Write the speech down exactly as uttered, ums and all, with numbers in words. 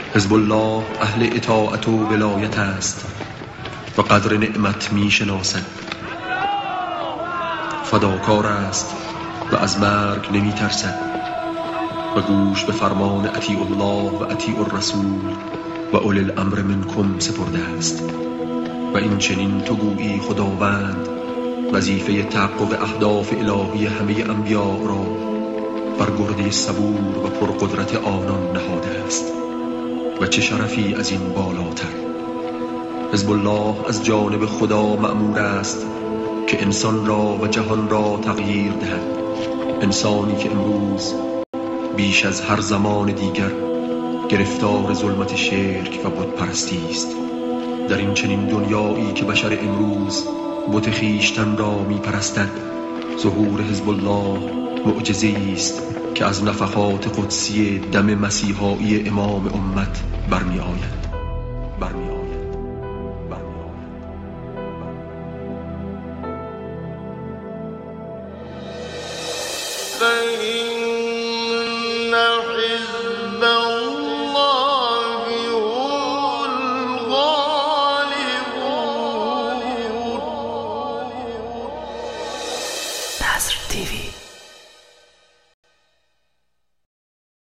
حزب الله اهل اطاعت و ولایت است و قدر نعمت می شناسد. فداکار است و از مرگ نمی ترسد و گوش به فرمان اطیع الله و اطیع الرسول و اولی الامر منکم سپرده است. و این چنین تو گویی خداوند وظیفه تحقق اهداف الهی همه انبیاء را بر گرده صبور و پرقدرت آنان نهاده است و چه شرفی از این بالاتر. حزب الله از جانب خدا مأمور است که انسان را و جهان را تغییر دهد. انسانی که امروز بیش از هر زمان دیگر گرفتار ظلمت شرک و بت پرستی است، در این چنین دنیایی که بشر امروز بت خویشتن را می پرستد، ظهور حزب الله معجزه‌ای است که از نفحات قدسی دم مسیحایی امام امت برمی آید برمی آید فإن حزب الله هم الغالبون. نصر تیوی.